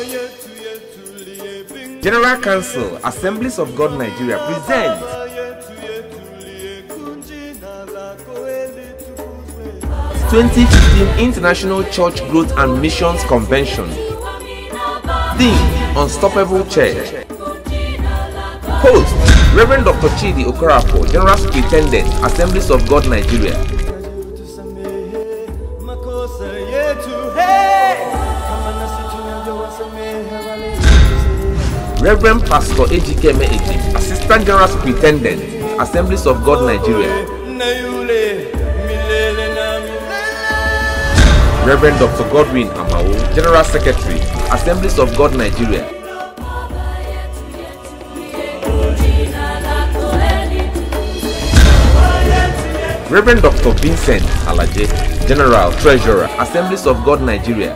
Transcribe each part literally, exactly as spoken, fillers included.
General Council, Assemblies of God Nigeria presents twenty fifteen International Church Growth and Missions Convention. Theme: Unstoppable Church. Host: Reverend Doctor Chidi Okorafor, General Superintendent, Assemblies of God Nigeria. Reverend Pastor Ejikeme Ejim, Assistant General Superintendent, Assemblies of God Nigeria. Reverend Doctor Godwin Amao, General Secretary, Assemblies of God Nigeria. Reverend Doctor Vincent Alaje, General Treasurer, Assemblies of God Nigeria.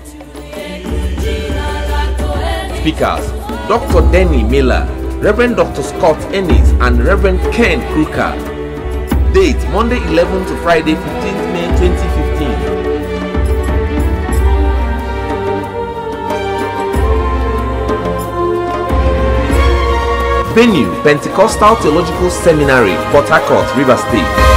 Speakers: Doctor Denny Miller, Reverend Doctor Scott Ennis, and Reverend Ken Kruka. Date: Monday eleventh to Friday fifteenth May twenty fifteen. Venue: Pentecostal Theological Seminary, Port Harcourt, Rivers State.